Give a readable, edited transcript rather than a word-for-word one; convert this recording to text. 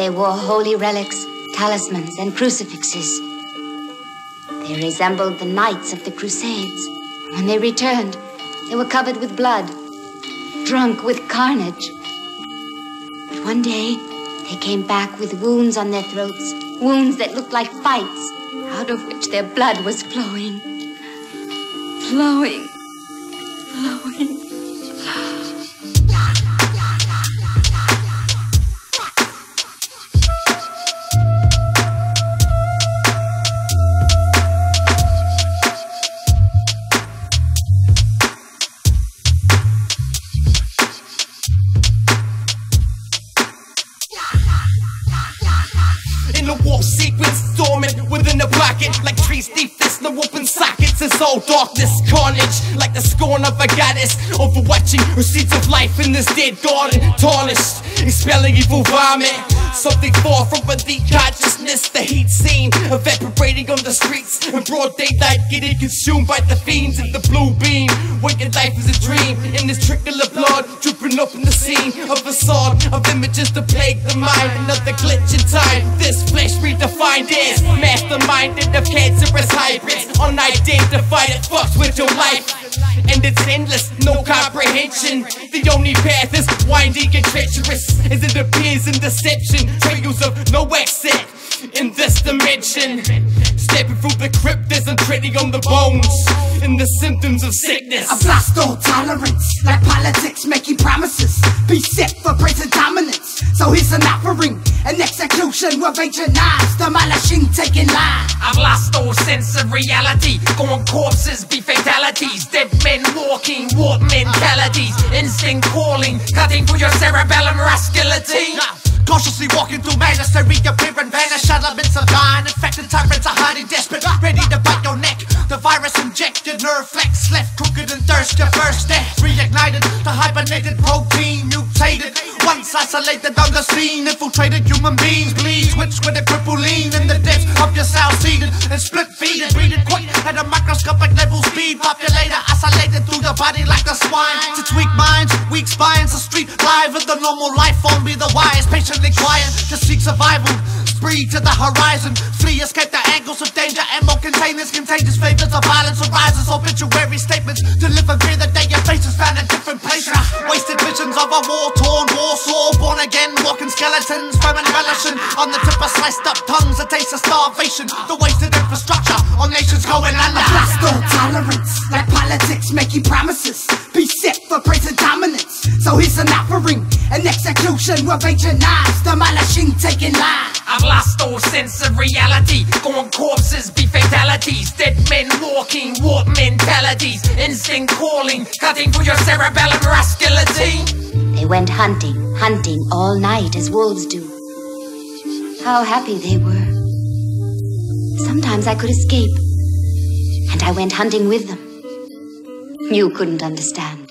they wore holy relics, talismans, and crucifixes. They resembled the knights of the Crusades. When they returned, they were covered with blood, drunk with carnage. But one day, they came back with wounds on their throats, wounds that looked like fights, out of which their blood was flowing. Flowing. Flowing. In a war sequence, dormant within the pocket, like trees deep, there's no open sockets. It's all darkness, carnage, like the scorn of a goddess, overwatching receipts of life in this dead garden, tarnished, expelling evil vomit. Something far from a deep consciousness, the heat scene evaporating on the streets in broad daylight, getting consumed by the fiends in the blue beam. Waking life is a dream, in this trickle of blood dripping up in the scene, a facade of images to plague the mind. Another glitch in time, this flesh redefined is masterminded of cancerous hybrids, unidentified, it fucks with your life. And it's endless, no comprehension. The only path is winding and treacherous, as it appears in deception. Trails of no exit in this dimension. Stepping through the crypt, there's I'm treading on the bones and the symptoms of sickness. I've lost all tolerance, like politics making promises. Be set for present dominance. So here's an offering, an execution with ancient knives, demolishing, taking lives. I've lost all sense of reality. Gone corpses be fatalities. Dead men walking, warped mentalities. Instinct calling, cutting through your cerebellum rascality. Cautiously walking through madness, they reappear and vanish. Elements of dying, infected tyrants are hiding desperate, ready to bite your neck. The virus injected, nerve flex left crooked and thirst. Your first death reignited, the hibernated protein mutated. Once isolated on the scene, infiltrated human beings bleed. Switch with a cripple lean in the depths of your cell, seeded and split feeded, breeded quick at a microscopic level speed. Populated, isolated through the body like the swine. It's weak minds, weak spines, the street live of the normal life form. Be the wise, patiently quiet to seek survival. Spree to the horizon, flee, escape the angles of danger. Ammo containers, contagious favors of violence arises. Obituary statements to live and fear the day your face is found in different places. Wasted visions of a war-torn warsaw, born again, walking skeletons, vermin relishing on the tip of sliced up tongues, a taste of starvation. The wasted infrastructure, all nations going under. I've lost all tolerance, like politics making promises. Be set for present dominance. So here's an offering, an execution with ancient knives, demolishing, taking lives. I've lost all sense of reality. Gone corpses be fatalities. Dead men walking, warped mentalities. Instinct calling, cutting through your cerebellum rascality. They went hunting, hunting all night as wolves do. How happy they were. Sometimes I could escape, and I went hunting with them. You couldn't understand.